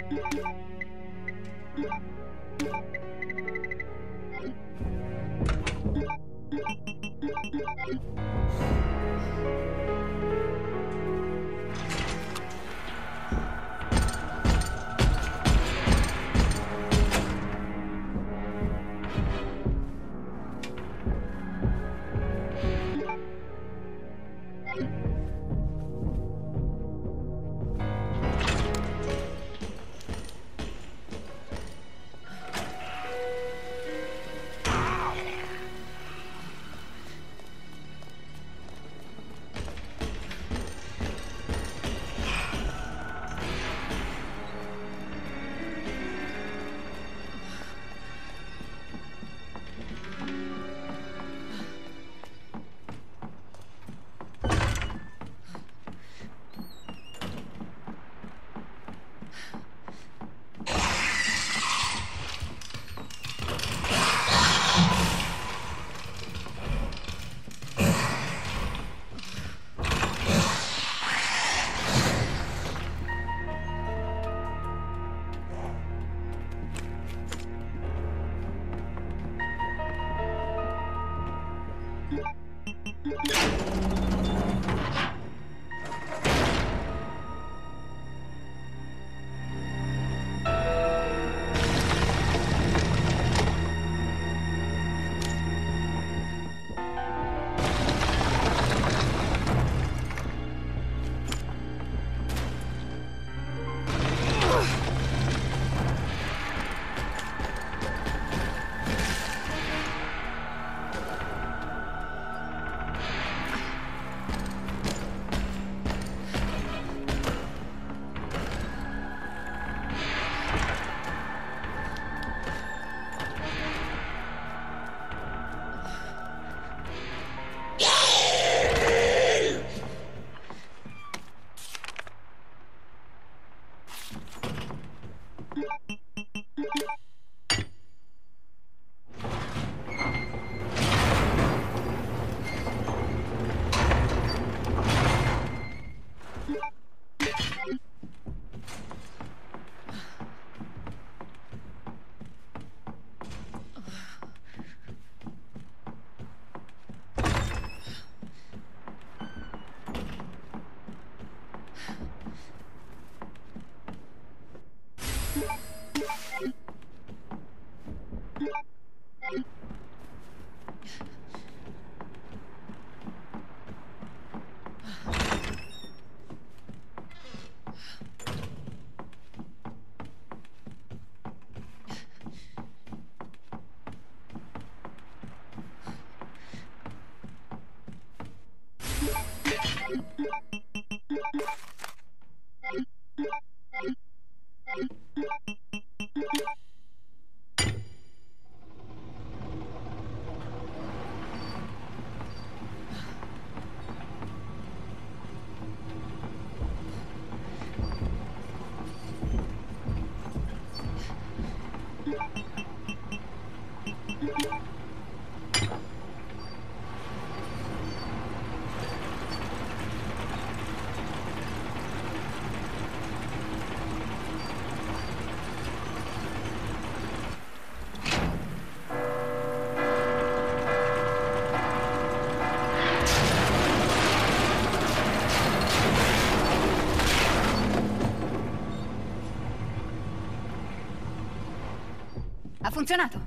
Ha funzionato.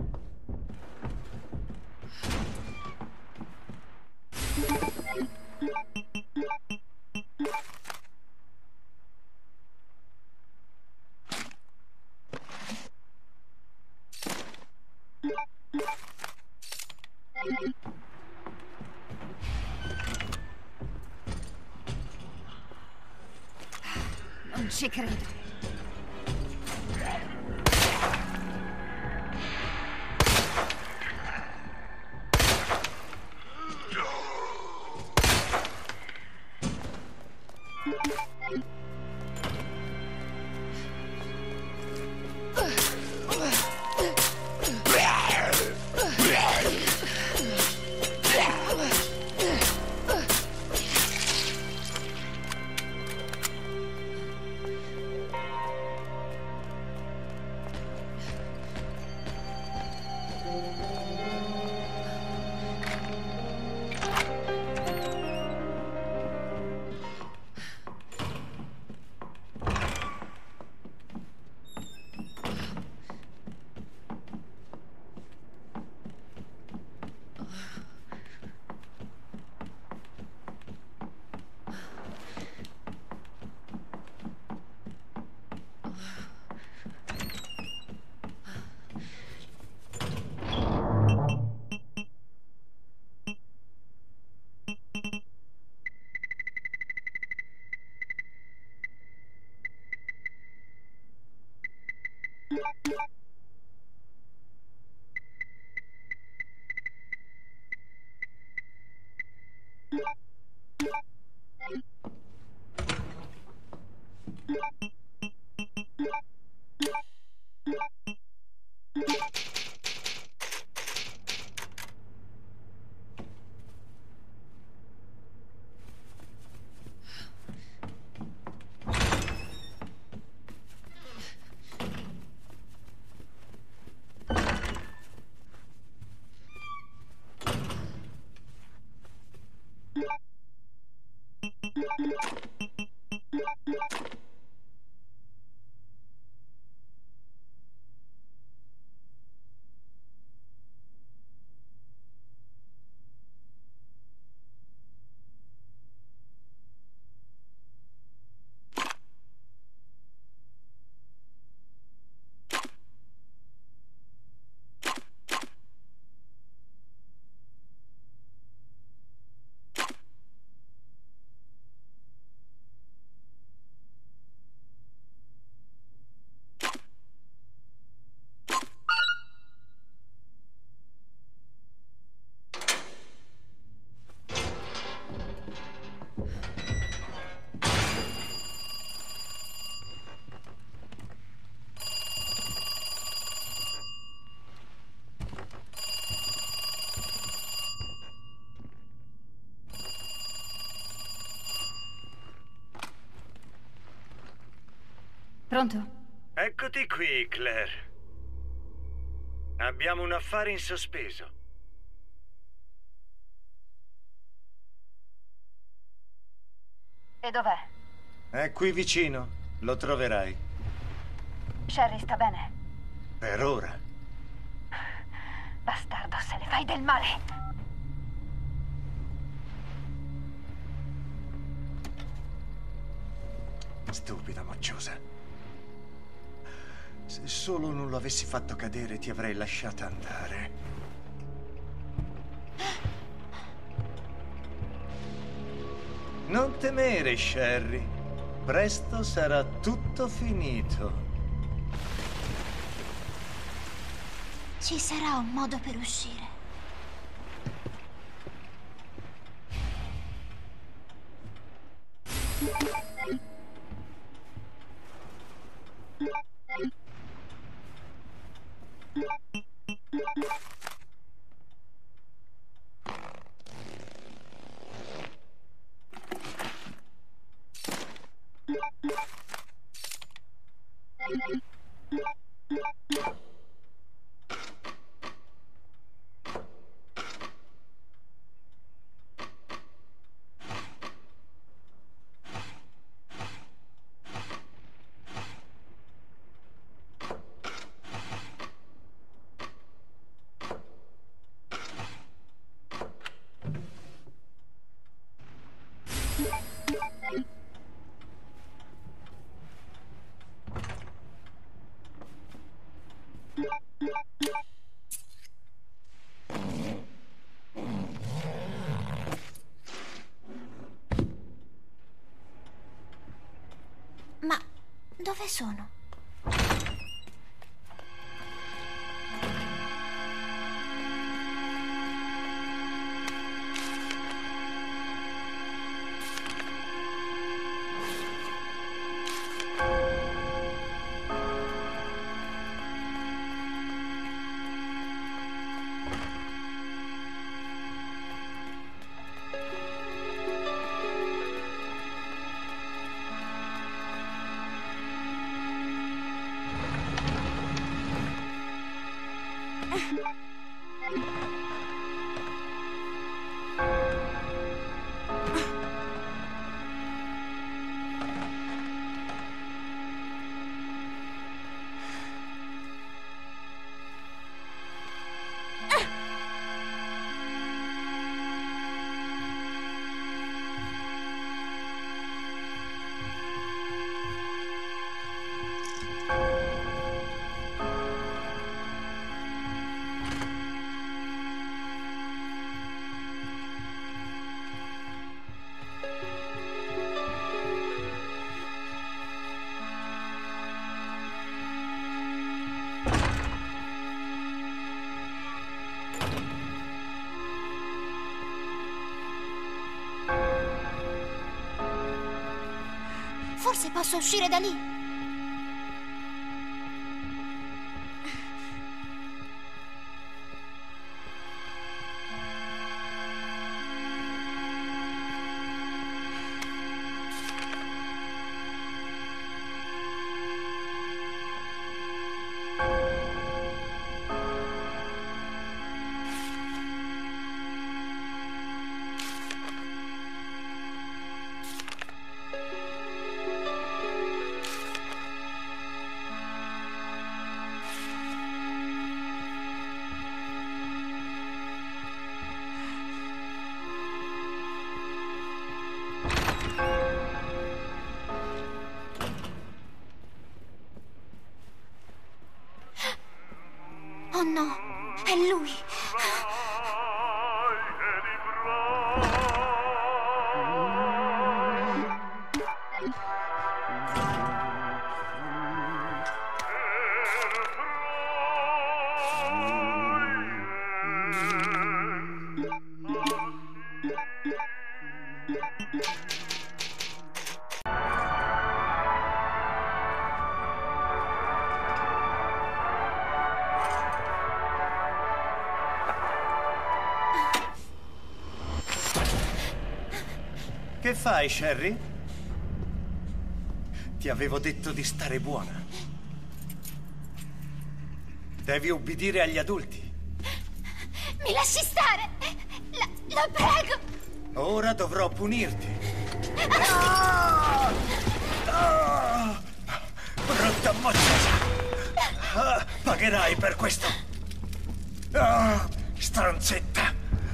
Non ci credo. Pronto? Eccoti qui, Claire. Abbiamo un affare in sospeso. E dov'è? È qui vicino. Lo troverai. Sherry sta bene? Per ora. Bastardo, se ne fai del male! Stupida mocciosa. Se solo non lo avessi fatto cadere, ti avrei lasciata andare. Non temere, Sherry. Presto sarà tutto finito. Ci sarà un modo per uscire. Ma dove sono? posso uscire da lì? Oh no, è lui! Che fai, Sherry? Ti avevo detto di stare buona. Devi ubbidire agli adulti. Mi lasci stare! La prego! Ora dovrò punirti. Brutta mozzata! Pagherai per questo! Stronzetta!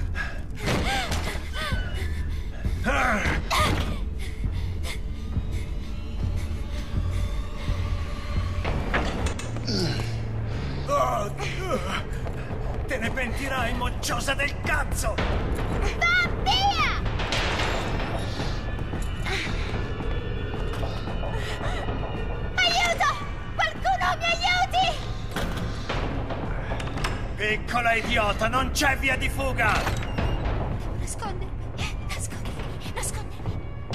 Te ne pentirai, mocciosa del cazzo! Va via! Aiuto! Qualcuno mi aiuti! Piccola idiota, non c'è via di fuga! Nascondermi, nascondermi, nascondermi.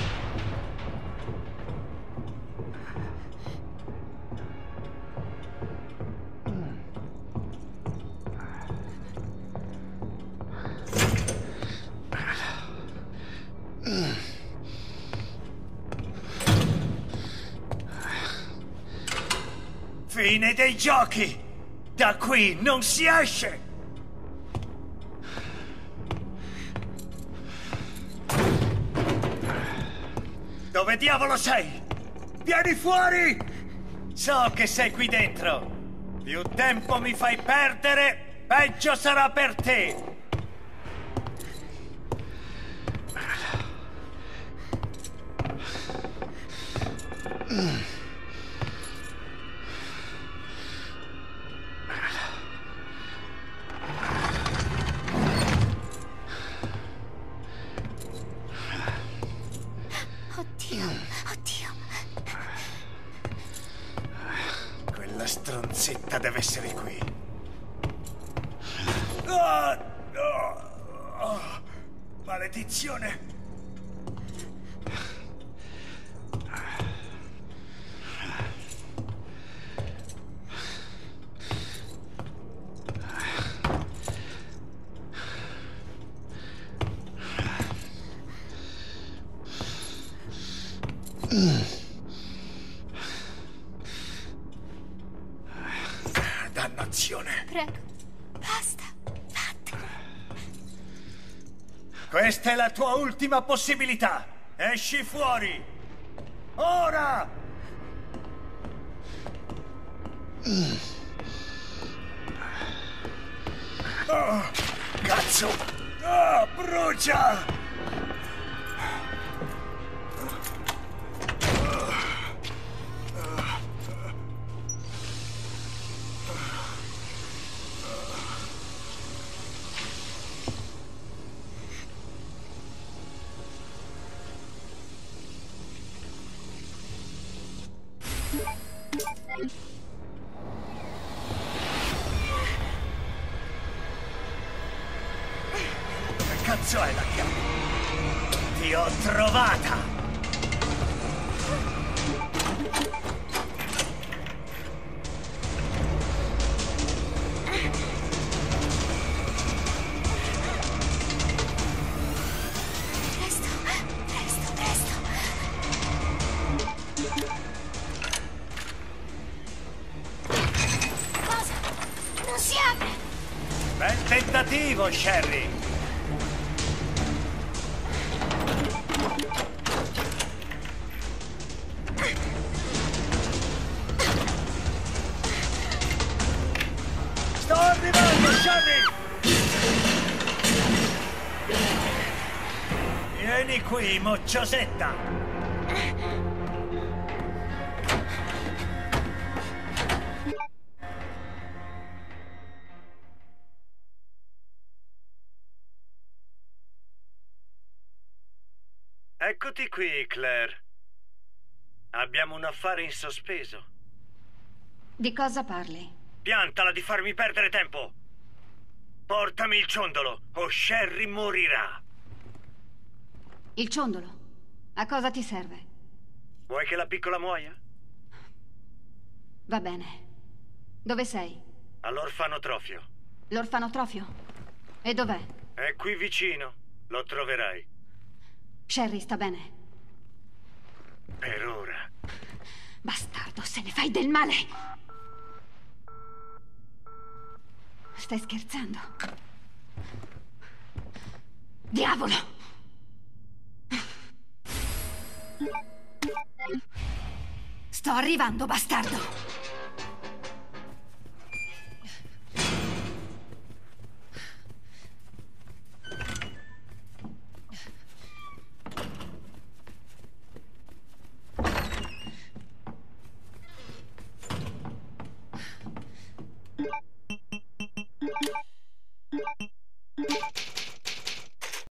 Fine dei giochi! Da qui non si esce! Dove diavolo sei? Vieni fuori! So che sei qui dentro! Più tempo mi fai perdere, peggio sarà per te! Oddio, oddio. Quella stronzetta deve essere qui. Maledizione! Dannazione! Prego, basta, vattene. Questa è la tua ultima possibilità! Esci fuori! Ora! Oh, cazzo! Oh, brucia! Che cazzo è la chiave? Ti ho trovata! Presto, presto, presto. Cosa? Non si apre. Bel tentativo, Sherry. Sto arrivando, Sherry! Vieni qui, mocciosetta! Eccoti qui, Claire. Abbiamo un affare in sospeso. Di cosa parli? Piantala di farmi perdere tempo! Portami il ciondolo, o Sherry morirà! Il ciondolo. A cosa ti serve? Vuoi che la piccola muoia? Va bene. Dove sei? All'orfanotrofio. L'orfanotrofio? E dov'è? È qui vicino. Lo troverai. Sherry sta bene. Per ora. Bastardo, se ne fai del male! Stai scherzando? Diavolo! Sto arrivando, bastardo!